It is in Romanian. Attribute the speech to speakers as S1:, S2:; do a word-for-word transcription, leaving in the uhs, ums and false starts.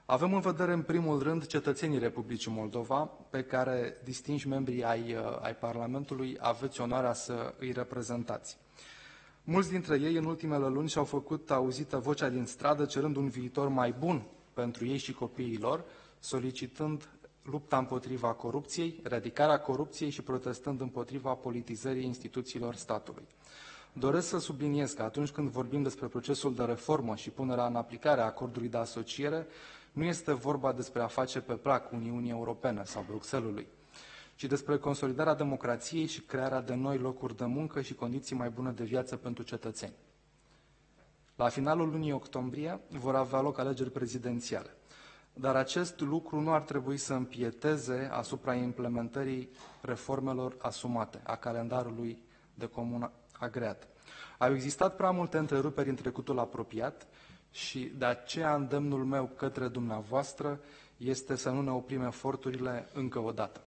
S1: Avem în vedere, în primul rând, cetățenii Republicii Moldova, pe care distinși membrii ai, ai Parlamentului aveți onoarea să îi reprezentați. Mulți dintre ei, în ultimele luni, și-au făcut auzită vocea din stradă, cerând un viitor mai bun pentru ei și copiii lor, solicitând lupta împotriva corupției, eradicarea corupției și protestând împotriva politizării instituțiilor statului. Doresc să subliniez că atunci când vorbim despre procesul de reformă și punerea în aplicare a acordului de asociere, nu este vorba despre a face pe plac Uniunii Europene sau Bruxellesului, ci despre consolidarea democrației și crearea de noi locuri de muncă și condiții mai bune de viață pentru cetățeni. La finalul lunii octombrie vor avea loc alegeri prezidențiale, dar acest lucru nu ar trebui să împieteze asupra implementării reformelor asumate, a calendarului de comun agreat. Au existat prea multe întreruperi în trecutul apropiat și de aceea îndemnul meu către dumneavoastră este să nu ne oprim eforturile încă o dată.